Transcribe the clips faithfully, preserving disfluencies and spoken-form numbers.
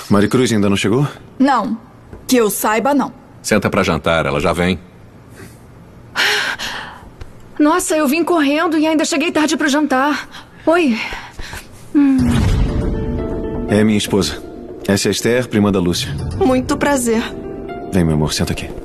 Maricruz ainda não chegou? Não. Que eu saiba, não. Senta pra jantar, ela já vem. Nossa, eu vim correndo e ainda cheguei tarde pro jantar. Oi. Hum. É minha esposa. Essa é a Esther, prima da Lúcia. Muito prazer. Vem, meu amor, senta aqui.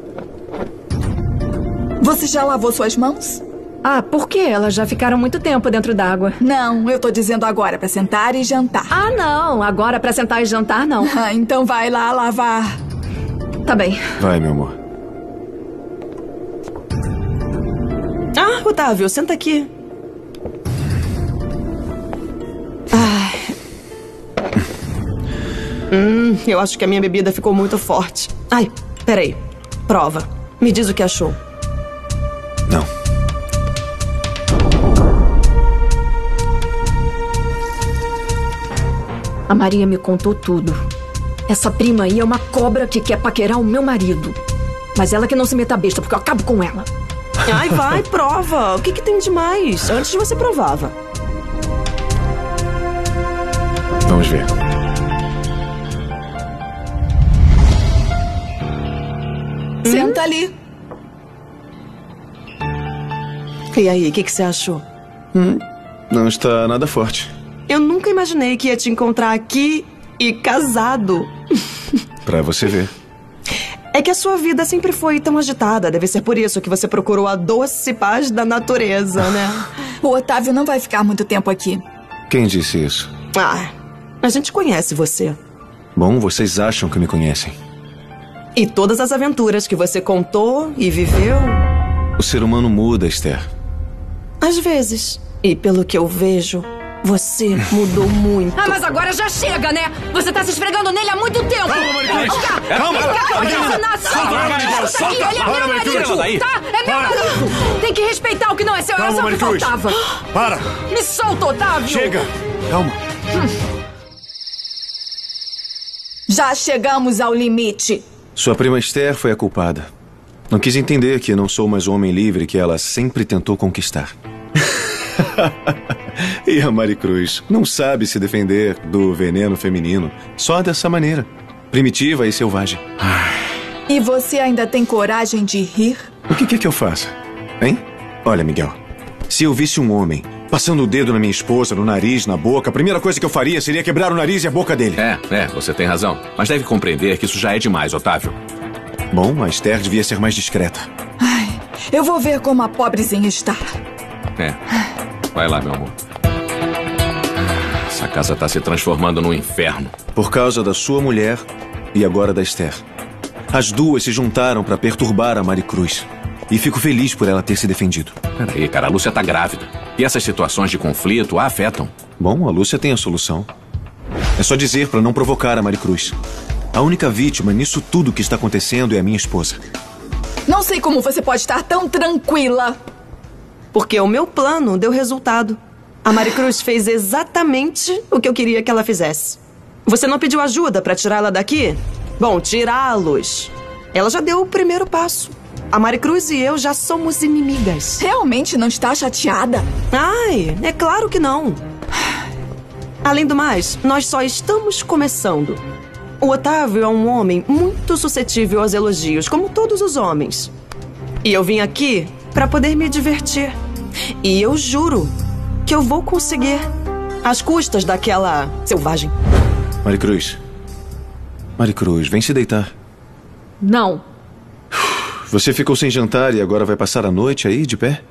Você já lavou suas mãos? Ah, por quê? Elas já ficaram muito tempo dentro d'água. Não, eu tô dizendo agora, pra sentar e jantar. Ah, não. Agora pra sentar e jantar, não. Ah, então vai lá lavar. Tá bem. Vai, meu amor. Ah, Otávio, senta aqui. Ai. Hum, eu acho que a minha bebida ficou muito forte. Ai, peraí. Prova. Me diz o que achou. Não. A Maria me contou tudo. Essa prima aí é uma cobra que quer paquerar o meu marido. Mas ela que não se meta besta, porque eu acabo com ela. Ai, vai, prova. O que que tem de mais? Antes você provava. Vamos ver. Senta ali. E aí, o que que você achou? Hum, não está nada forte. Eu nunca imaginei que ia te encontrar aqui e casado. Pra você ver. É que a sua vida sempre foi tão agitada. Deve ser por isso que você procurou a doce paz da natureza, né? O Otávio não vai ficar muito tempo aqui. Quem disse isso? Ah, a gente conhece você. Bom, vocês acham que me conhecem. E todas as aventuras que você contou e viveu. O ser humano muda, Esther. Às vezes. E pelo que eu vejo, você mudou muito. Ah, mas agora já chega, né? Você tá se esfregando nele há muito tempo. Calma, Maricruz. Vem cá, Calma, vem cá, calma. olha essa nação. Solta ela, Maricruz. Escuta aqui, Solta. ele é Para, meu Maricruz. marido, Daí. tá? É meu Para. marido. Tem que respeitar o que não é seu, Calma, é só o que Maricruz. faltava. Para. Me solta, Otávio. Chega. Calma. Já chegamos ao limite. Sua prima Esther foi a culpada. Não quis entender que não sou mais o homem livre que ela sempre tentou conquistar. E a Maricruz não sabe se defender do veneno feminino só dessa maneira, primitiva e selvagem. E você ainda tem coragem de rir? O que quer que eu faça? Hein? Olha, Miguel, se eu visse um homem passando o dedo na minha esposa, no nariz, na boca, a primeira coisa que eu faria seria quebrar o nariz e a boca dele. É, é, você tem razão. Mas deve compreender que isso já é demais, Otávio. Bom, a Esther devia ser mais discreta. Ai, eu vou ver como a pobrezinha está. É. Vai lá, meu amor. Essa casa tá se transformando num inferno. Por causa da sua mulher e agora da Esther. As duas se juntaram para perturbar a Maricruz. E fico feliz por ela ter se defendido. Peraí, cara, a Lúcia tá grávida. E essas situações de conflito a afetam. Bom, a Lúcia tem a solução. É só dizer para não provocar a Maricruz. A única vítima nisso tudo que está acontecendo é a minha esposa. Não sei como você pode estar tão tranquila. Porque o meu plano deu resultado. A Maricruz fez exatamente o que eu queria que ela fizesse. Você não pediu ajuda para tirá-la daqui? Bom, tirá-los. Ela já deu o primeiro passo. A Maricruz e eu já somos inimigas. Realmente não está chateada? Ai, é claro que não. Além do mais, nós só estamos começando. O Otávio é um homem muito suscetível aos elogios, como todos os homens. E eu vim aqui para poder me divertir. E eu juro que eu vou conseguir, às custas daquela selvagem. Maricruz. Maricruz, vem se deitar. Não. Você ficou sem jantar e agora vai passar a noite aí, de pé?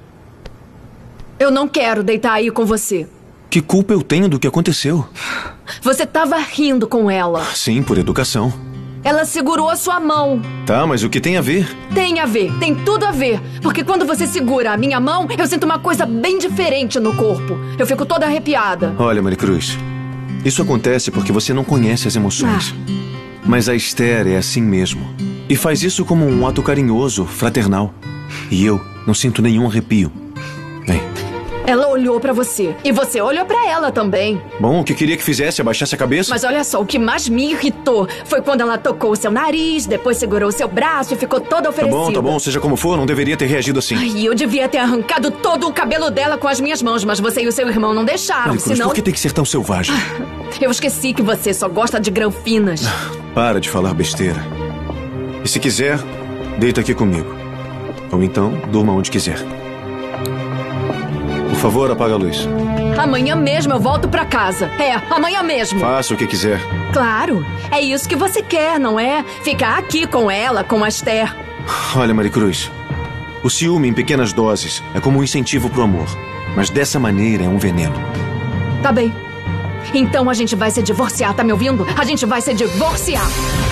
Eu não quero deitar aí com você. Que culpa eu tenho do que aconteceu? Você tava rindo com ela. Sim, por educação. Ela segurou a sua mão. Tá, mas o que tem a ver? Tem a ver, tem tudo a ver. Porque quando você segura a minha mão, eu sinto uma coisa bem diferente no corpo. Eu fico toda arrepiada. Olha, Maricruz, isso acontece porque você não conhece as emoções. Ah. Mas a Esther é assim mesmo. E faz isso como um ato carinhoso, fraternal. E eu não sinto nenhum arrepio. Vem. Ela olhou pra você. E você olhou pra ela também. Bom, o que queria que fizesse? Abaixasse a cabeça? Mas olha só, o que mais me irritou foi quando ela tocou o seu nariz, depois segurou o seu braço e ficou toda Tá oferecida. bom, tá bom. Seja como for, não deveria ter reagido assim. Ai, eu devia ter arrancado todo o cabelo dela com as minhas mãos, mas você e o seu irmão não deixaram, Maricruz, senão... por que tem que ser tão selvagem? Eu esqueci que você só gosta de granfinas. Para de falar besteira. E se quiser, deita aqui comigo. Ou então, durma onde quiser. Por favor, apaga a luz. Amanhã mesmo eu volto pra casa. É, amanhã mesmo. Faça o que quiser. Claro, é isso que você quer, não é? Ficar aqui com ela, com a Esther. Olha, Maricruz, o ciúme em pequenas doses é como um incentivo pro amor. Mas dessa maneira é um veneno. Tá bem. Então a gente vai se divorciar, tá me ouvindo? A gente vai se divorciar.